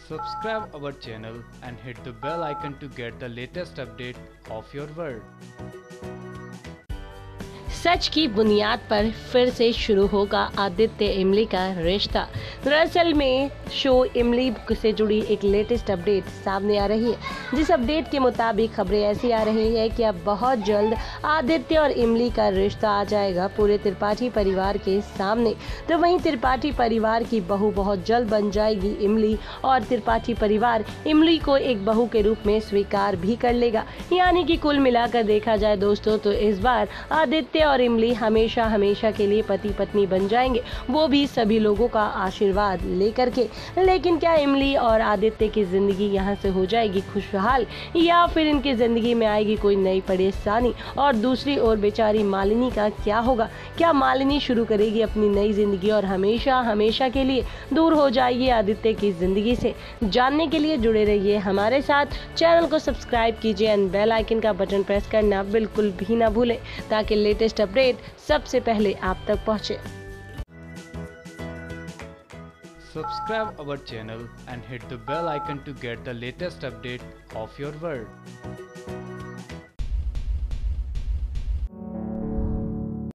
Subscribe our channel and hit the bell icon to get the latest update of your world. सच की बुनियाद पर फिर से शुरू होगा आदित्य इमली का रिश्ता। दरअसल में शो इमली से जुड़ी एक लेटेस्ट अपडेट सामने आ रही है, जिस अपडेट के मुताबिक खबरें ऐसी आ रही है कि अब बहुत जल्द आदित्य और इमली का रिश्ता आ जाएगा पूरे त्रिपाठी परिवार के सामने। तो वहीं त्रिपाठी परिवार की बहू बहुत जल्द बन जाएगी इमली, और त्रिपाठी परिवार इमली को एक बहू के रूप में स्वीकार भी कर लेगा। यानी कि कुल मिलाकर देखा जाए दोस्तों, तो इस बार आदित्य और इमली हमेशा हमेशा के लिए पति पत्नी बन जाएंगे, वो भी सभी लोगों का आशीर्वाद लेकर के। लेकिन क्या इमली और आदित्य की जिंदगी यहाँ से हो जाएगी खुशहाल, या फिर इनकी जिंदगी में आएगी कोई नई परेशानी? और दूसरी ओर बेचारी मालिनी का क्या होगा? क्या मालिनी शुरू करेगी अपनी नई जिंदगी और हमेशा हमेशा के लिए दूर हो जाएगी आदित्य की जिंदगी से? जानने के लिए जुड़े रहिए हमारे साथ, चैनल को सब्सक्राइब कीजिए एंड बेल आइकन का बटन प्रेस करना बिल्कुल भी ना भूलें, ताकि लेटेस्ट अपडेट सबसे पहले आप तक पहुंचे। Subscribe our channel and hit the bell icon to get the latest update of your world.